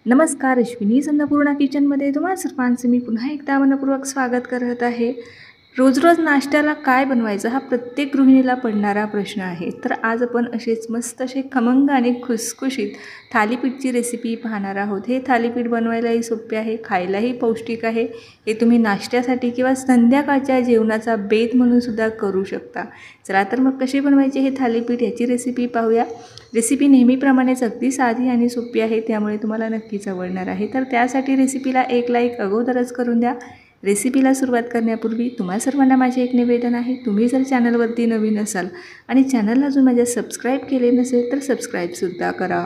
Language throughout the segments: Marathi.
नमस्कार अश्विनी अन्नपूर्णा किचनमध्ये तुम्हा सर्वांचं मी पुन्हा एकदा मनपूर्वक स्वागत करत आहे। रोज रोज नाश्त्याला काय बनवायचं हा प्रत्येक गृहिणीला पडणारा प्रश्न आहे। तर आज आपण असेच मस्त असे खमंग आणि खुसखुशीत थालीपीठची रेसिपी पाहणार आहोत। हे थालीपीठ बनवायलाही सोपे आहे, खायलाही पौष्टिक आहे। हे तुम्ही नाश्त्यासाठी किंवा संध्याकाळच्या जेवणाचा बेत म्हणून सुद्धा करू शकता। चला तर मग कसे बनवायचे हे थालीपीठ याची रेसिपी पाहूया। रेसिपी नेहमीप्रमाणेच अगदी साधी आणि सोपी आहे, त्यामुळे तुम्हाला नक्कीच आवडणार आहे। तर त्यासाठी रेसिपीला एक लाईक अगोदरच करून द्या। रेसिपीला सुरुवात करण्यापूर्वी तुम्हा सर्वांना माझे एक निवेदन आहे, तुम्ही जर चॅनलवरती नवीन असाल आणि चॅनलला अजून माझ्या सबस्क्राईब केले नसेल तर सबस्क्राईबसुद्धा करा।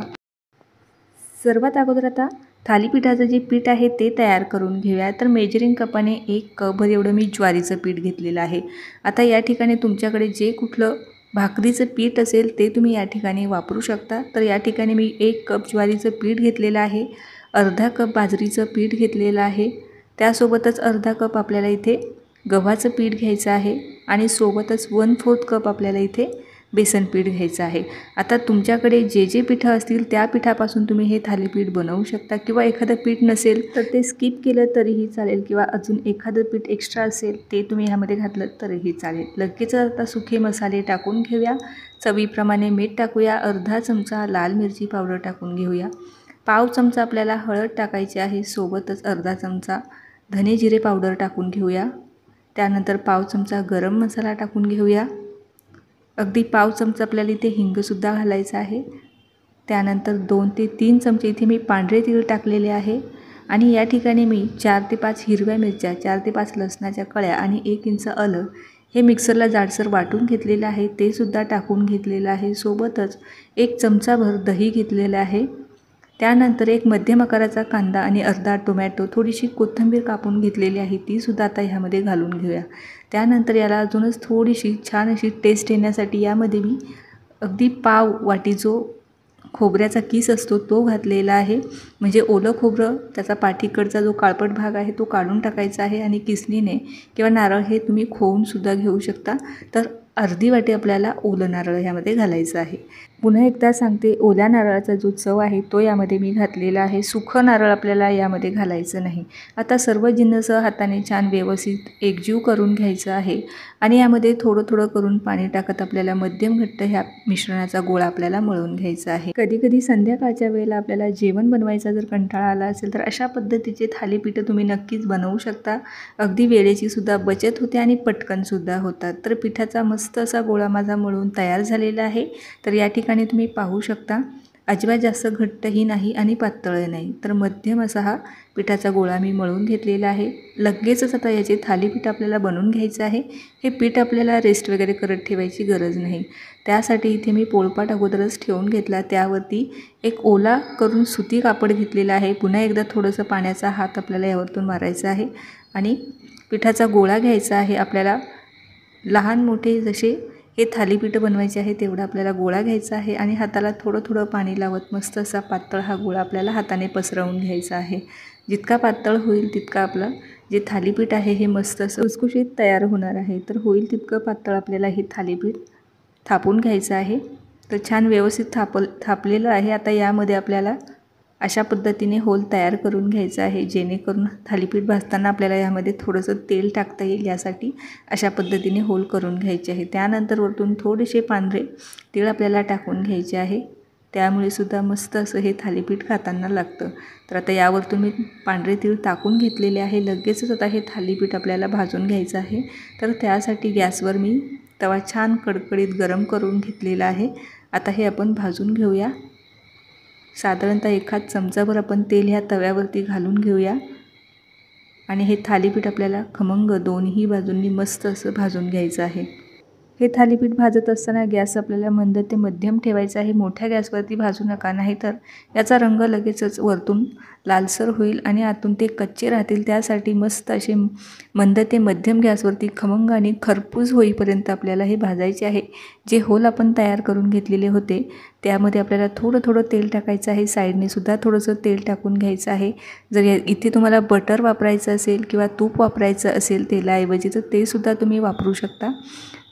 सर्वात अगोदर आता थालीपीठाचं जे पीठ आहे ते तयार करून घेऊया। तर मेजरिंग कपाने 1 कपभर एवढं मी ज्वारीचं पीठ घेतलेलं आहे। आता या ठिकाणी तुमच्याकडे जे कुठलं भाकरीचं पीठ असेल ते तुम्ही या ठिकाणी वापरू शकता। तर या ठिकाणी मी 1 कप ज्वारीचं पीठ घेतलेलं आहे, अर्धा कप बाजरीचं पीठ घेतलेलं आहे, त्यासोबतच अर्धा कप आपल्याला इथे गव्हाचं पीठ घ्यायचं आहे आणि सोबतच 1/4 कप आपल्याला इथे बेसन पीठ घ्यायचं आहे। आता तुमच्याकडे जे जे पिठं असतील त्या पिठापासून तुम्ही हे थालीपीठ बनवू शकता किंवा एखादं पीठ नसेल तर ते स्किप केलं तरीही चालेल किंवा अजून एखादं पीठ एक्स्ट्रा असेल ते तुम्ही ह्यामध्ये घातलं तरीही चालेल। लगेच आता सुके मसाले टाकून घेऊया। चवीप्रमाणे मीठ टाकूया, अर्धा चमचा लाल मिरची पावडर टाकून घेऊया, पाव चमचा आपल्याला हळद टाकायची आहे, सोबतच अर्धा चमचा धने जिरे पावडर टाकून घेऊया। त्यानंतर पाव चमचा गरम मसाला टाकून घेऊया, अगदी पाव चमचा आपल्याला इथे हिंगसुद्धा घालायचा आहे। त्यानंतर 2 ते 3 चमचे इथे मी पांढरे तीळ टाकलेले आहे आणि या ठिकाणी मी 4 ते 5 हिरव्या मिरच्या, 4 ते 5 लसणाच्या कळ्या आणि 1 इंच आलं हे मिक्सरला जाडसर वाटून घेतलेलं आहे, ते सुद्धा टाकून घेतलेलं आहे। सोबतच 1 चमचाभर दही घेतलेलं आहे। त्यानंतर एक मध्यम आकाराचा कांदा आणि अर्धा टोमॅटो, थोडीशी कोथिंबीर कापून घेतलेली आहे, ती सुद्धा आता ह्यामध्ये घालून घेऊया। त्यानंतर याला अजूनच थोडीशी छान अशी टेस्ट येण्यासाठी यामध्ये मी अगदी पाव वाटी जो खोबऱ्याचा किस असतो तो घातलेला आहे, म्हणजे ओलं खोबरं त्याचा पाठीकडचा जो काळपट भाग आहे तो काढून टाकायचा आहे आणि किसणीने किंवा नारळ हे तुम्ही खोवून सुद्धा घेऊ शकता। तर अर्धी वाटी आपल्याला ओलं नारळ ह्यामध्ये घालायचं आहे। पुन्हा एकदा सांगते, ओल्या नारळाचा जो चव आहे तो यामध्ये मी घातलेला आहे, सुखं नारळ आपल्याला यामध्ये घालायचं नाही। आता सर्व जिन्नस हाताने छान व्यवस्थित एकजीव करून घ्यायचं आहे आणि यामध्ये थोडं थोडं करून पाणी टाकत आपल्याला मध्यम घट्ट ह्या मिश्रणाचा गोळा आपल्याला मळून घ्यायचा आहे। कधी कधी संध्याकाळच्या वेळेला आपल्याला जेवण बनवायचा जर कंटाळा आला असेल तर अशा पद्धतीचे थालीपीठ तुम्ही नक्कीच बनवू शकता। अगदी वेळेची सुद्धा बचत होते आणि पटकन सुद्धा होतात। तर पिठाचा मस्त असा गोळा माझा मळून तयार झालेला आहे। तर या ठिकाणी तुम्ही पाहू शकता, अजिबात जास्त घट्टही नाही आणि पातळही नाही, तर मध्यम असा हा पिठाचा गोळा मी मळून घेतलेला आहे। लगेचच आता याचे थालीपीठ आपल्याला बनवून घ्यायचं आहे। हे पीठ आपल्याला रेस्ट वगैरे करत ठेवायची गरज नाही। त्यासाठी इथे मी पोळपाट अगोदरच ठेवून घेतला, त्यावरती एक ओला करून सुती कापड घेतलेला आहे। पुन्हा एकदा थोडंसं पाण्याचा हात आपल्याला यावरतून मारायचा आहे आणि पिठाचा गोळा घ्यायचा आहे। आपल्याला लहान मोठे जसे हे थालीपीठ बनवायचे आहे तेवढा आपल्याला गोळा घ्यायचा आहे आणि हाताला थोडं थोडं पाणी लावत मस्त असा पातळ हा गोळा आपल्याला हाताने पसरवून घ्यायचा आहे। जितका पातळ होईल तितका आपलं जे थालीपीठ आहे हे मस्त असं खुसखुशीत तयार होणार आहे। तर होईल तितकं पातळ आपल्याला हे थालीपीठ थापून घ्यायचं आहे। तर छान व्यवस्थित थापलेलं आहे। आता यामध्ये आपल्याला अशा पद्धतीने होल तयार करून घ्यायचं आहे, जेणेकरून थालीपीठ भाजताना आपल्याला यामध्ये थोडंसं तेल टाकता येईल, यासाठी अशा पद्धतीने होल करून घ्यायचे आहे। त्यानंतर वरतून थोडेसे पांढरे तीळ आपल्याला टाकून घ्यायचे आहे, त्यामुळे सुद्धा मस्त असं हे थालीपीठ खाताना लागतं। तर आता यावरतून मी पांढरे तीळ टाकून घेतलेले आहे। लगेचच आता हे थालीपीठ आपल्याला भाजून घ्यायचं आहे। तर त्यासाठी गॅसवर मी तवा छान कडकडीत गरम करून घेतलेला आहे। आता हे आपण भाजून घेऊया। साधारणतः एखाद चमचाभर आपण तेल ह्या तव्यावरती घालून घेऊया आणि हे थालीपीठ आपल्याला खमंग दोन्ही बाजूंनी मस्त असं भाजून घ्यायचं आहे। हे थालीपीठ भाजत असताना गॅस आपल्याला मंद ते मध्यम ठेवायचा आहे, मोठ्या गॅसवरती भाजू नका, नाहीतर याचा रंग लगेचच वरतून लालसर होईल आणि आतून ते कच्चे राहतील। त्यासाठी मस्त असे मंद ते मध्यम गॅसवरती खमंग आणि खरपूस होईपर्यंत आपल्याला हे भाजायचे आहे। जे होल आपण तयार करून घेतलेले होते त्यामध्ये आपल्याला थोडं थोडं तेल टाकायचं आहे, साईडने सुद्धा थोडंसं तेल टाकून घ्यायचं आहे। जर इथे तुम्हाला बटर वापरायचं असेल किंवा तूप वापरायचं असेल तेलाऐवजी तर ते सुद्धा तुम्ही वापरू शकता।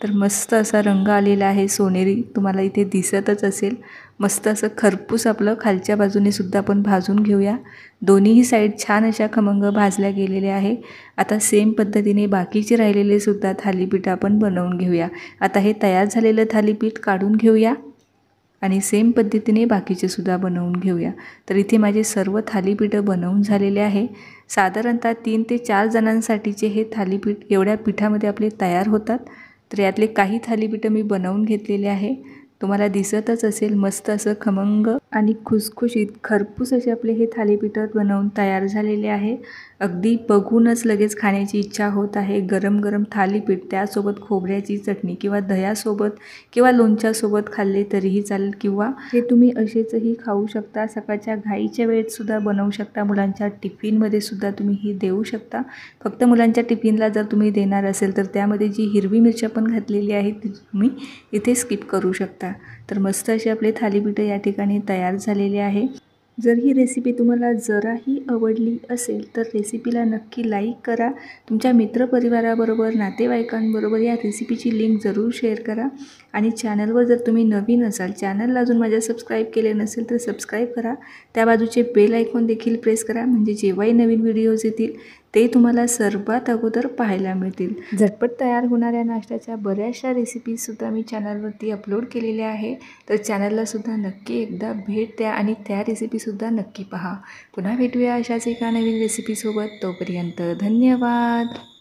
तर मस्त असा रंग आलेला आहे सोनेरी, तुम्हाला इथे दिसतच असेल. मस्त असं खरपूस आपलं खालच्या बाजूने सुद्धा आपण भाजून घेऊया. दोन्हीही साईड छान अशा खमंग भाजल्या गेलेल्या आहे. आता सेम पद्धतीने बाकीचे राहिलेले सुद्धा थालीपीठ आपण बनवून घेऊया. आता हे तयार झालेलं थालीपीठ काढून घेऊया आणि सेम पद्धतीने बाकीचे सुद्धा बनवून घेऊया. तर इथे माझे सर्व थालीपीठं बनवून झालेले आहे. साधारणतः 3 ते 4 जणांसाठीचे हे थालीपीठ एवढ्या पिठामध्ये आपले तयार होतात. तर यातले काही थालीपीठं मी बनवून घेतलेले आहे. तुम्हाला दिसतच असेल मस्त असं खमंग आणि खुसखुशीत खरपूस असे आपले हे थालीपीठं बनवून तयार झालेले आहे. अगदी बघूनच लगेच खाण्याची इच्छा होत आहे. गरम गरम थालीपीठ, त्यासोबत खोबऱ्याची चटणी किंवा दह्यासोबत किंवा लोणच्यासोबत खाल्ले तरीही चालेल, किंवा हे तुम्ही असेचही खाऊ शकता. सकाळच्या घाईच्या वेळेत सुद्धा बनवू शकता. मुलांच्या टिफिनमध्ये सुद्धा तुम्ही ही देऊ शकता. फक्त मुलांच्या टिफिनला जर तुम्ही देणार असेल तर त्यामध्ये जी हिरवी मिरची पण घातलेली आहे ती तुम्ही इथे स्किप करू शकता. तर मस्त असे आपले थालीपीठं या ठिकाणी तयार झालेले आहे. जर ही रेसिपी तुम्हाला जराही आवडली असेल तर रेसिपीला नक्की लाईक करा. तुमच्या मित्रपरिवाराबरोबर, नातेवाईकांबरोबर या रेसिपीची लिंक जरूर शेअर करा. आणि चॅनलवर जर तुम्ही नवीन असाल, चॅनलला अजून माझ्या सबस्क्राईब केले नसेल तर सबस्क्राईब करा. त्या बाजूचे बेल आयकॉन देखील प्रेस करा, म्हणजे जेव्हाही नवीन व्हिडिओज येतील ते तुम्हाला सर्वात अगोदर पाहायला मिळतील. झटपट तयार होणाऱ्या नाश्त्याच्या बऱ्याचशा रेसिपीजसुद्धा मी चॅनलवरती अपलोड केलेल्या आहे. तर चॅनललासुद्धा नक्की एकदा भेट द्या आणि त्या रेसिपीसुद्धा नक्की पहा. पुन्हा भेटूया अशाच एका नवीन रेसिपीसोबत. तोपर्यंत धन्यवाद.